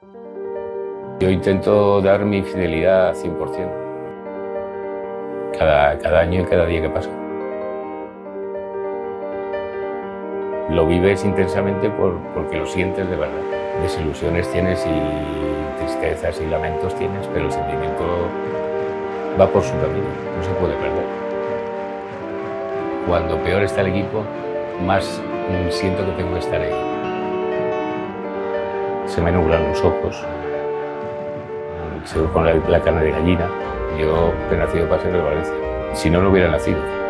Yo intento dar mi fidelidad 100%, cada año y cada día que pasa. Lo vives intensamente porque lo sientes de verdad. Desilusiones tienes y tristezas y lamentos tienes, pero el sentimiento va por su camino, no se puede perder. Cuando peor está el equipo, más siento que tengo que estar ahí. Se me nublan los ojos, se me pone la carne de gallina. Yo he nacido para ser de Valencia. Si no, no hubiera nacido.